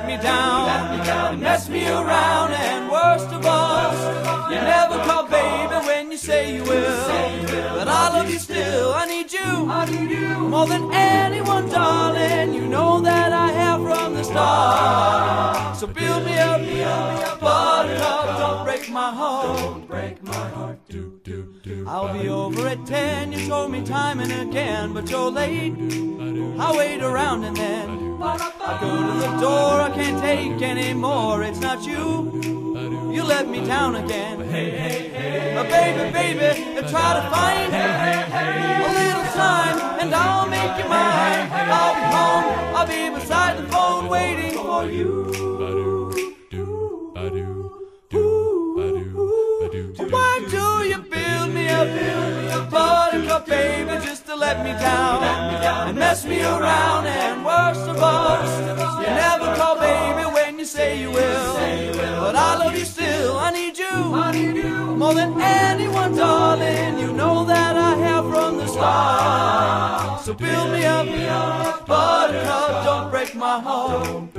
me down and mess me around, and worst of all, you never call baby when you say you will. But I love you still, I need you more than anyone, darling. You know that I have from the start. So build me up, buttercup, don't break my heart. Don't break my heart. I'll be over at 10, you told me time and again, but you're late. I'll wait around and then I go to the door, I can't take anymore. It's not you, you let me down again. But baby, try to find a little time and I'll make you mine. I'll be home, I'll be beside the phone waiting for you. Why do you build me up, buttercup, baby, just to let me down and mess me around, and worst of all, you never call baby when you say you will. But I love you still, I need you more than anyone, darling. You know that I have from the start. So build me up, buttercup, don't break my heart.